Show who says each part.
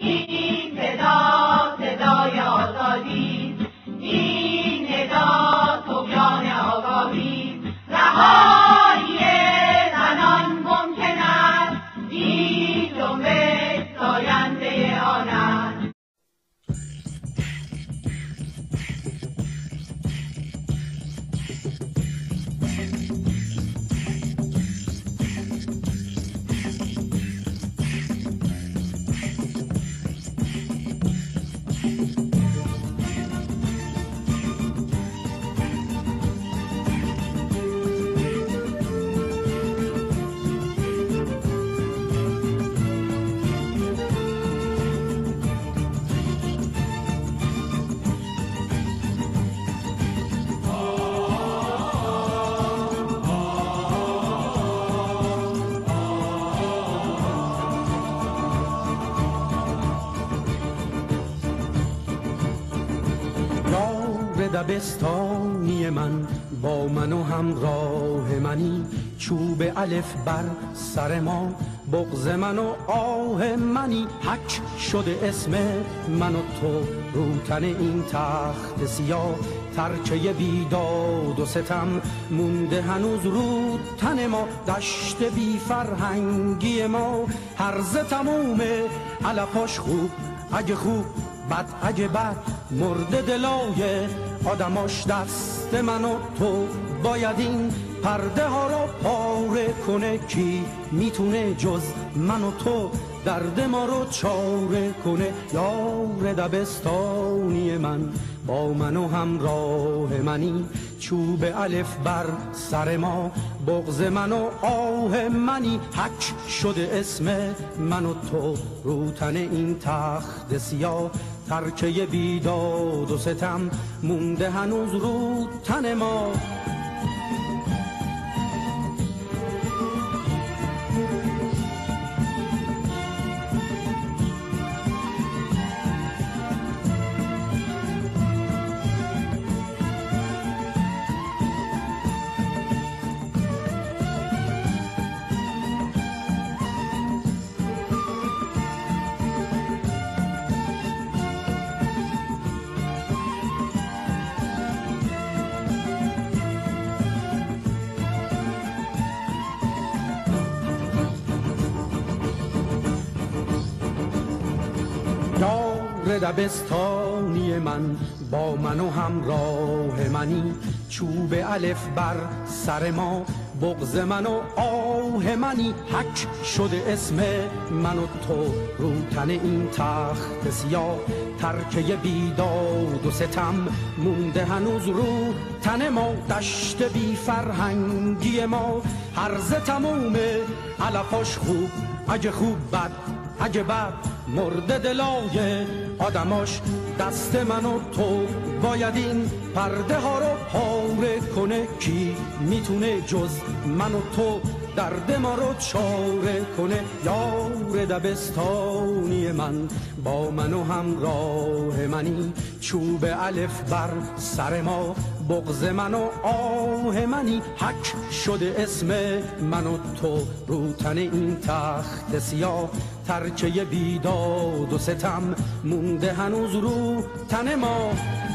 Speaker 1: این صدا صدای آزادی، این ندا طغیان آگاهی، رهایی زنان ممکن است، این جنبش ساینده آن است.
Speaker 2: دبستانی من با من و همراه منی، چوب الف بر سر ما، بغض من و آه منی، حک شده اسم من و تو رو تن این تخت سیاه، ترکه بیداد و ستم مونده هنوز رو تن ما، دشت بی فرهنگی ما هرزه تمومه، علفاش خوب اگه خوب، بد اگه بد، مرد دلای آدماش دست من و تو، باید این پرده ها رو پاره کنه، کی میتونه جز من و تو درد ما رو چاره کنه. یار دبستانی من با من و همراه منی، چوب الف بر سر ما، بغض من و آه منی، حک شده اسم من و تو رو تن این تخت سیاه، ترکه بیداد و ستم مونده هنوز رو تن ما. دبستانی من با من و همراه منی، چوب الف بر سر ما، بغض من و آه منی، حک شده اسم من و تو رو تن این تخت سیاه، ترکه بیداد و ستم مونده هنوز رو تن ما، دشت بی فرهنگی ما هرزه تمومه، علفاش خوب اگه خوب، بد اگه بد، مرد دلای آدماش دست من و تو، باید این پرده ها رو پاره کنه، کی میتونه جز من و تو درد ما رو چاره کنه. یار دبستانی من با من و همراه منی، چوب الف بر سر ما، بغض من و آه منی، حک شده اسم من و تو رو تن این تخت سیاه، ترکه بیداد و ستم مونده هنوز رو تن ما.